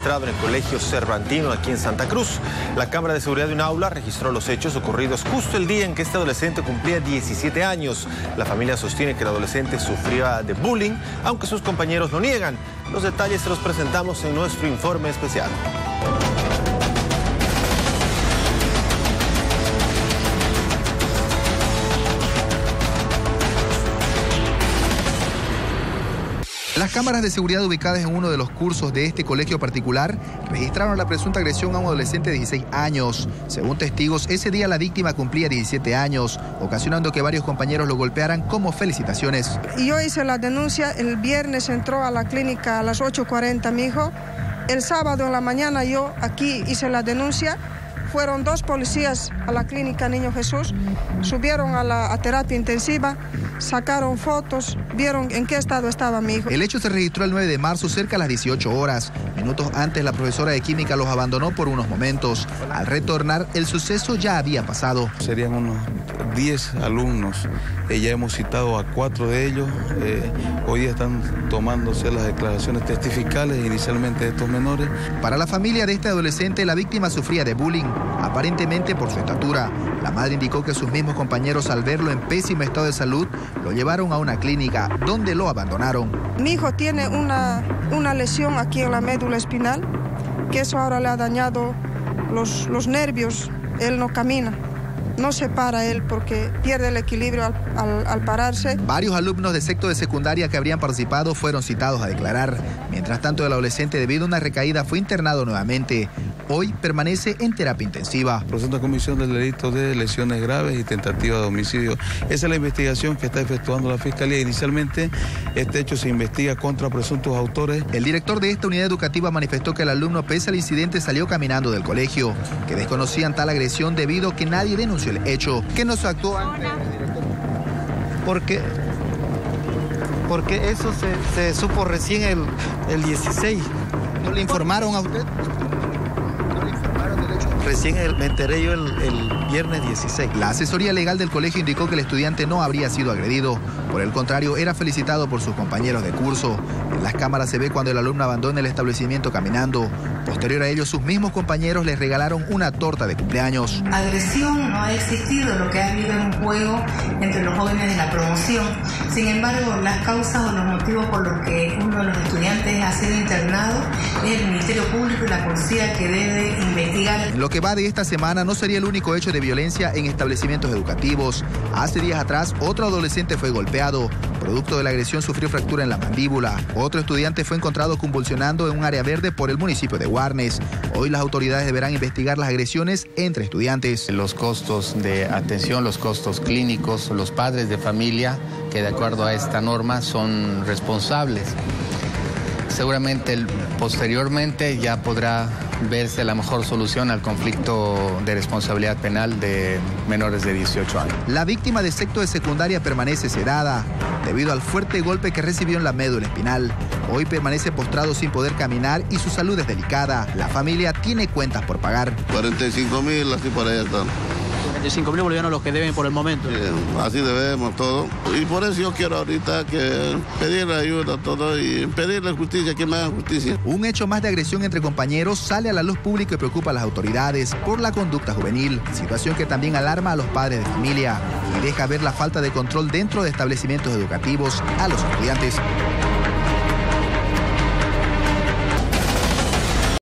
En el colegio Cervantino, aquí en Santa Cruz. La cámara de seguridad de un aula registró los hechos ocurridos justo el día en que este adolescente cumplía 17 años. La familia sostiene que el adolescente sufría de bullying, aunque sus compañeros lo niegan. Los detalles se los presentamos en nuestro informe especial. Las cámaras de seguridad ubicadas en uno de los cursos de este colegio particular registraron la presunta agresión a un adolescente de 16 años. Según testigos, ese día la víctima cumplía 17 años, ocasionando que varios compañeros lo golpearan como felicitaciones. Yo hice la denuncia, el viernes entró a la clínica a las 8:40 mi hijo. El sábado en la mañana yo aquí hice la denuncia. Fueron 2 policías a la clínica Niño Jesús, subieron a terapia intensiva, sacaron fotos, vieron en qué estado estaba mi hijo. El hecho se registró el 9 de marzo cerca a las 18 horas. Minutos antes, la profesora de química los abandonó por unos momentos. Al retornar, el suceso ya había pasado. Serían unos 10 alumnos. Ya hemos citado a 4 de ellos. Hoy día están tomándose las declaraciones testificales inicialmente de estos menores. Para la familia de este adolescente, la víctima sufría de bullying, aparentemente por su estatura. La madre indicó que sus mismos compañeros, al verlo en pésimo estado de salud, lo llevaron a una clínica donde lo abandonaron. Mi hijo tiene una lesión aquí en la médula espinal, que eso ahora le ha dañado los nervios. Él no camina. No se para él porque pierde el equilibrio al pararse. Varios alumnos de sexto de secundaria que habrían participado fueron citados a declarar. Mientras tanto, el adolescente, debido a una recaída, fue internado nuevamente. Hoy permanece en terapia intensiva. Presunta comisión del delito de lesiones graves y tentativa de homicidio. Esa es la investigación que está efectuando la Fiscalía. Inicialmente, este hecho se investiga contra presuntos autores. El director de esta unidad educativa manifestó que el alumno, pese al incidente, salió caminando del colegio, que desconocían tal agresión debido a que nadie denunció el hecho. ¿Qué no se actuó antes? Porque eso se supo recién el 16. ¿No le informaron a usted? Recién me enteré yo el viernes 16. La asesoría legal del colegio indicó que el estudiante no habría sido agredido. Por el contrario, era felicitado por sus compañeros de curso. En las cámaras se ve cuando el alumno abandona el establecimiento caminando. Posterior a ello, sus mismos compañeros les regalaron una torta de cumpleaños. Agresión no ha existido, lo que ha habido es un juego entre los jóvenes de la promoción. Sin embargo, las causas o los motivos por los que uno de los estudiantes ha sido internado es el Ministerio Público y la policía que debe investigar. En lo que va de esta semana, no sería el único hecho de violencia en establecimientos educativos. Hace días atrás, otro adolescente fue golpeado. Producto de la agresión, sufrió fractura en la mandíbula. Otro estudiante fue encontrado convulsionando en un área verde por el municipio de Guarnes. Hoy las autoridades deberán investigar las agresiones entre estudiantes. Los costos de atención, los costos clínicos, los padres de familia, que de acuerdo a esta norma son responsables. Seguramente posteriormente ya podrá verse la mejor solución al conflicto de responsabilidad penal de menores de 18 años. La víctima de sexto de secundaria permanece sedada debido al fuerte golpe que recibió en la médula espinal. Hoy permanece postrado sin poder caminar y su salud es delicada. La familia tiene cuentas por pagar. 45.000, así por ahí están. 45.000 bolivianos los que deben por el momento. Sí, así debemos todo. Y por eso yo quiero ahorita que pedirle ayuda a todos y pedirle justicia, que me hagan justicia. Un hecho más de agresión entre compañeros sale a la luz pública y preocupa a las autoridades por la conducta juvenil. Situación que también alarma a los padres de familia y deja ver la falta de control dentro de establecimientos educativos a los estudiantes.